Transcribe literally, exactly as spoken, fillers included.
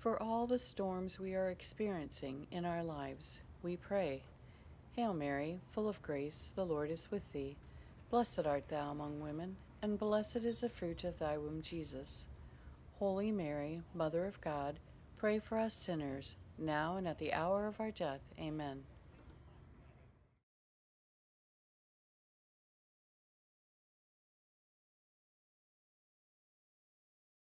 For all the storms we are experiencing in our lives, we pray. Hail Mary, full of grace, the Lord is with thee. Blessed art thou among women, and blessed is the fruit of thy womb, Jesus. Holy Mary, Mother of God, pray for us sinners, now and at the hour of our death. Amen.